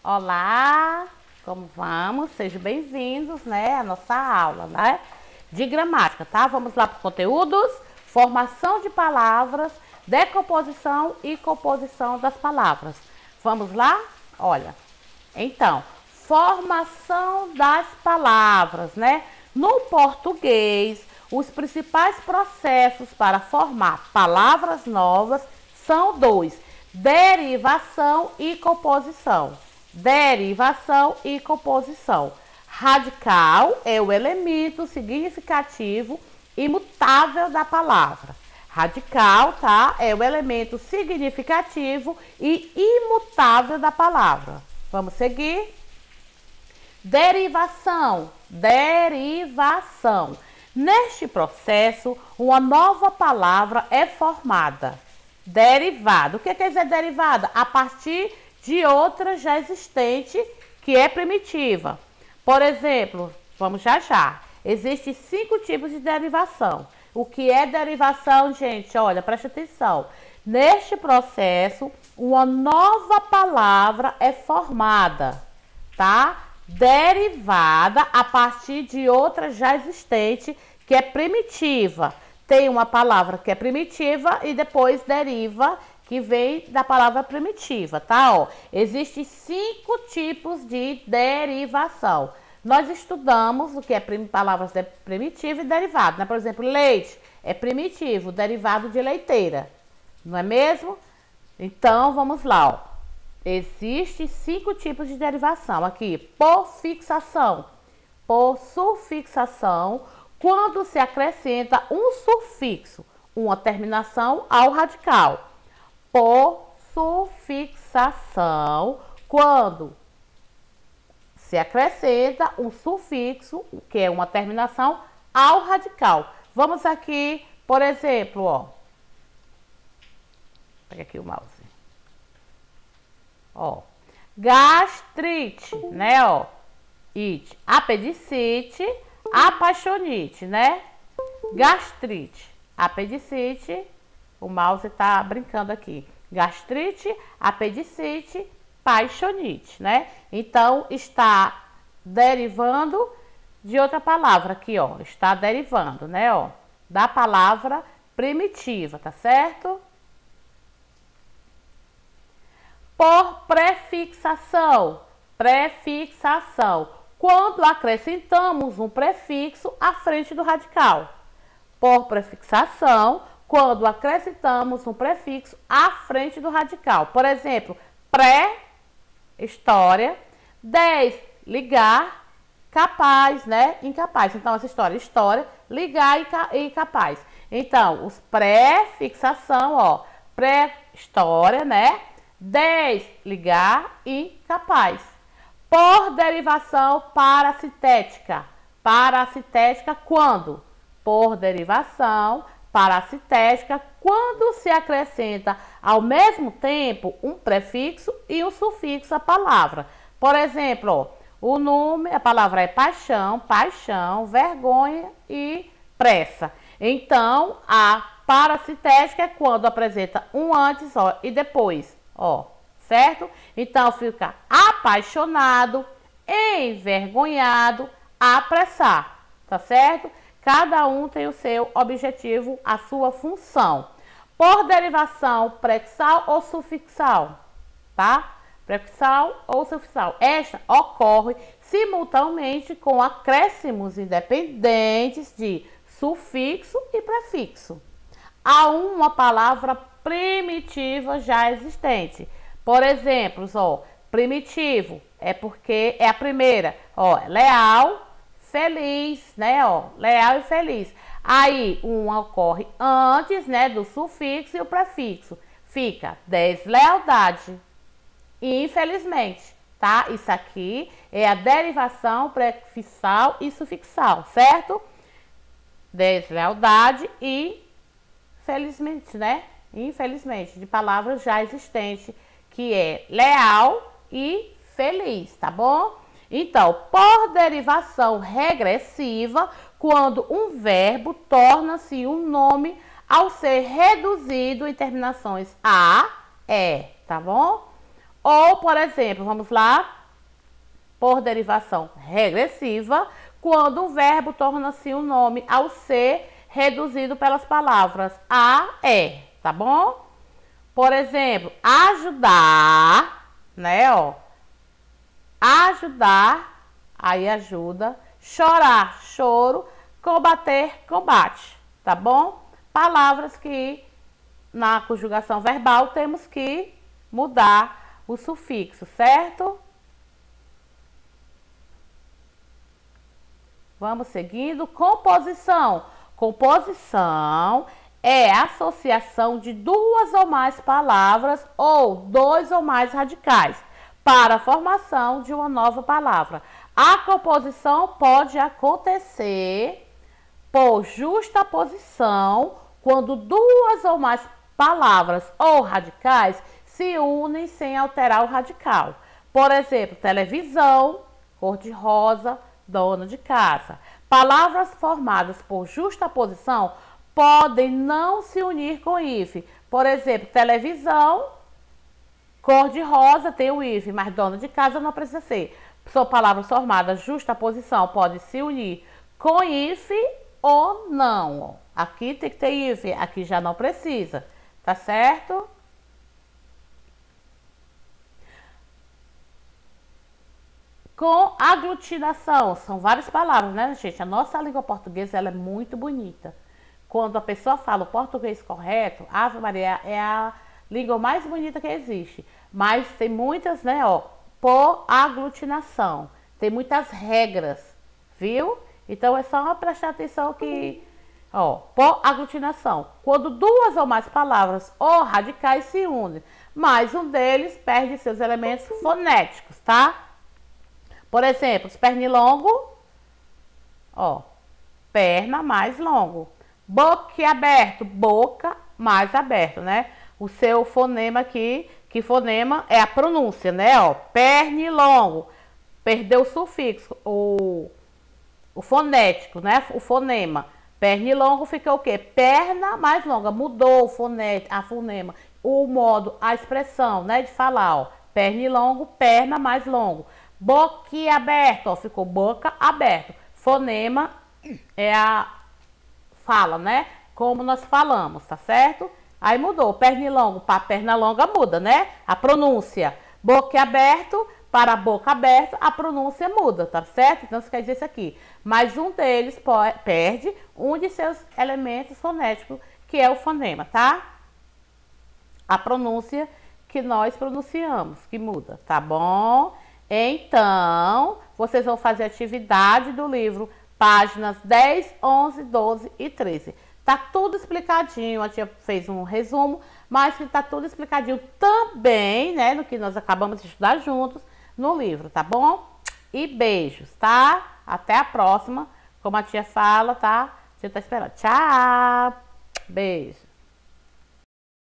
Olá, como vamos? Sejam bem-vindos, né, à nossa aula, né, de gramática, tá? Vamos lá para conteúdos, formação de palavras, decomposição e composição das palavras. Vamos lá? Olha, então, formação das palavras, né? No português, os principais processos para formar palavras novas são dois: derivação e composição. Derivação e composição. Radical é o elemento significativo imutável da palavra. Radical, tá? É o elemento significativo e imutável da palavra. Vamos seguir? Derivação. Derivação. Neste processo, uma nova palavra é formada. Derivada. O que quer dizer derivada? A partir de outra já existente, que é primitiva. Por exemplo, vamos já. Existem 5 tipos de derivação. O que é derivação, gente? Olha, preste atenção. Neste processo, uma nova palavra é formada, tá? Derivada a partir de outra já existente, que é primitiva. Tem uma palavra que é primitiva e depois deriva, que vem da palavra primitiva, tá? Ó, existem 5 tipos de derivação. Nós estudamos o que é palavras primitiva e derivado, né? Por exemplo, leite é primitivo, derivado de leiteira, não é mesmo? Então, vamos lá, ó. Existem 5 tipos de derivação aqui. Por fixação, por sufixação, quando se acrescenta um sufixo, uma terminação ao radical. Por sufixação, quando se acrescenta um sufixo, que é uma terminação, ao radical. Vamos aqui, por exemplo, ó. Pega aqui o mouse. Ó. Gastrite, né, ó. It. Apendicite, apaixonite, né? Gastrite, apendicite. O mouse tá brincando aqui. Gastrite, apendicite, paixonite, né? Então, está derivando de outra palavra aqui, ó. Está derivando, né, ó, da palavra primitiva, tá certo? Por prefixação. Prefixação. Quando acrescentamos um prefixo à frente do radical. Por prefixação, quando acrescentamos um prefixo à frente do radical. Por exemplo, pré-história, 10, ligar, capaz, né? Incapaz. Então, essa história, ligar e capaz. Então, os pré-fixação, ó, pré-história, né? 10, ligar e capaz. Por derivação parassitética. Parassitética quando? Por derivação parassitética, quando se acrescenta ao mesmo tempo um prefixo e um sufixo à palavra. Por exemplo, ó, o nome, a palavra é paixão, vergonha e pressa. Então, a parassitética é quando apresenta um antes, ó, e depois, ó, certo? Então, fica apaixonado, envergonhado, apressar, tá certo? Cada um tem o seu objetivo, a sua função. Por derivação prefixal ou sufixal, tá? Prefixal ou sufixal. Esta ocorre simultaneamente com acréscimos independentes de sufixo e prefixo a uma palavra primitiva já existente. Por exemplo, ó, primitivo é porque é a primeira, ó, leal, feliz, né, ó, leal e feliz. Aí, um ocorre antes, né, do sufixo e o prefixo. Fica deslealdade, infelizmente, tá? Isso aqui é a derivação prefixal e sufixal, certo? Deslealdade e felizmente, né? Infelizmente, de palavras já existentes, que é leal e feliz, tá bom? Então, por derivação regressiva, quando um verbo torna-se um nome ao ser reduzido em terminações a, é, tá bom? Ou, por exemplo, vamos lá, por derivação regressiva, quando o verbo torna-se um nome ao ser reduzido pelas palavras a, é, tá bom? Por exemplo, ajudar, né, ó. Ajudar, aí ajuda. Chorar, choro. Combater, combate, tá bom? Palavras que na conjugação verbal temos que mudar o sufixo, certo? Vamos seguindo. Composição. Composição é a associação de duas ou mais palavras ou dois ou mais radicais para a formação de uma nova palavra. A composição pode acontecer por justaposição, quando duas ou mais palavras ou radicais se unem sem alterar o radical. Por exemplo, televisão, cor-de-rosa, dona de casa. Palavras formadas por justaposição podem não se unir com hífen. Por exemplo, televisão, cor-de-rosa tem o hífen, mas dona de casa não precisa ser. São palavras formadas justaposição, pode se unir com hífen ou não. Aqui tem que ter hífen, aqui já não precisa, tá certo? Com aglutinação, são várias palavras, né, gente? A nossa língua portuguesa, ela é muito bonita. Quando a pessoa fala o português correto, Ave Maria é a língua mais bonita que existe. Mas tem muitas, né, ó, por aglutinação. Tem muitas regras, viu? Então é só prestar atenção que, ó, por aglutinação. Quando duas ou mais palavras ou radicais se unem, mas um deles perde seus elementos fonéticos, tá? Por exemplo, os pernilongo, ó, perna mais longo. Boquiaberto, boca mais aberto, né? O seu fonema aqui, que fonema é a pronúncia, né? Ó, pernilongo, perdeu o sufixo, o fonético, né? O fonema. Pernilongo fica o quê? Perna mais longa, mudou o fonético, a fonema, o modo, a expressão, né? De falar, ó. Pernilongo, perna mais longo. Boquiaberto, ó, ficou boca aberto. Fonema é a fala, né? Como nós falamos, tá certo? Aí mudou. Pernilongo para perna longa muda, né? A pronúncia. Boquiaberto para boca aberta, a pronúncia muda, tá certo? Então, isso quer dizer isso aqui. Mas um deles perde um de seus elementos fonéticos, que é o fonema, tá? A pronúncia que nós pronunciamos, que muda, tá bom? Então, vocês vão fazer a atividade do livro, páginas 10, 11, 12 e 13. Tá tudo explicadinho, a tia fez um resumo, mas que tá tudo explicadinho também, né, no que nós acabamos de estudar juntos no livro, tá bom? E beijos, tá? Até a próxima, como a tia fala, tá? A tia tá esperando. Tchau! Beijo!